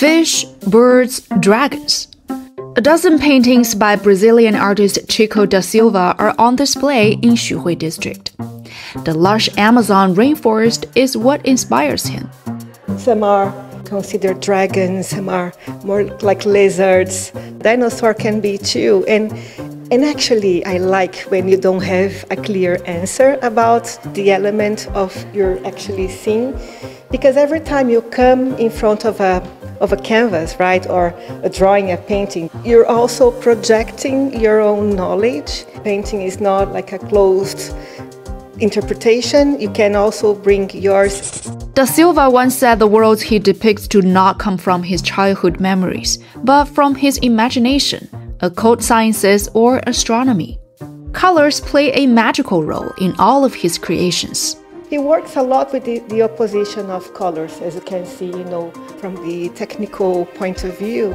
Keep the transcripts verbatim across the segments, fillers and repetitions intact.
fish, birds, dragons. A dozen paintings by Brazilian artist Chico da Silva are on display in Shanghai district. The lush Amazon rainforest is what inspires him. Some are considered dragons, some are more like lizards. Dinosaur can be too. And, and actually, I like when you don't have a clear answer about the element of you're actually seeing. Because every time you come in front of a of a canvas, right, or a drawing, a painting, you're also projecting your own knowledge. Painting is not like a closed interpretation. You can also bring yours. Da Silva once said the worlds he depicts do not come from his childhood memories, but from his imagination, occult sciences, or astronomy. Colors play a magical role in all of his creations. He works a lot with the, the opposition of colors, as you can see, you know, from the technical point of view.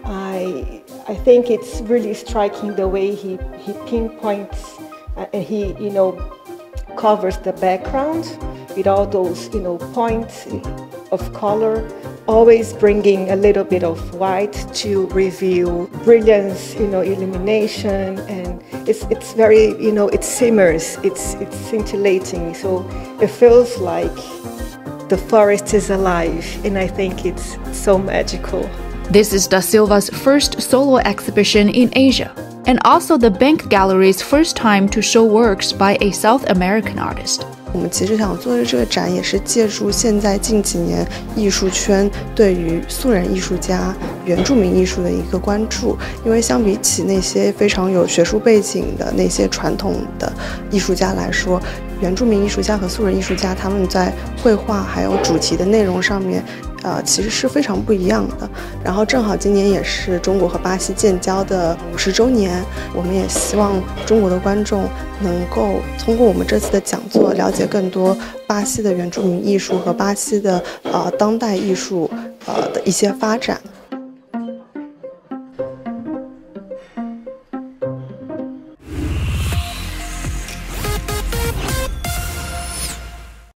I, I think it's really striking the way he, he pinpoints uh, and he, you know, covers the background with all those, you know, points of color, always bringing a little bit of white to reveal brilliance, you know, illumination, and it's it's very, you know, it simmers, it's it's scintillating, so it feels like the forest is alive, and I think it's so magical. This is Da Silva's first solo exhibition in Asia, and also the Bank Gallery's first time to show works by a South American artist. 我们其实想做的这个展，也是借助现在近几年艺术圈对于素人艺术家、原住民艺术的一个关注。因为相比起那些非常有学术背景的那些传统的艺术家来说，原住民艺术家和素人艺术家他们在绘画还有主题的内容上面，呃，其实是非常不一样的。然后正好今年也是中国和巴西建交的五十周年，我们也希望中国的观众能够通过我们这次的讲座了解更多巴西的原住民艺术和巴西的呃当代艺术呃的一些发展。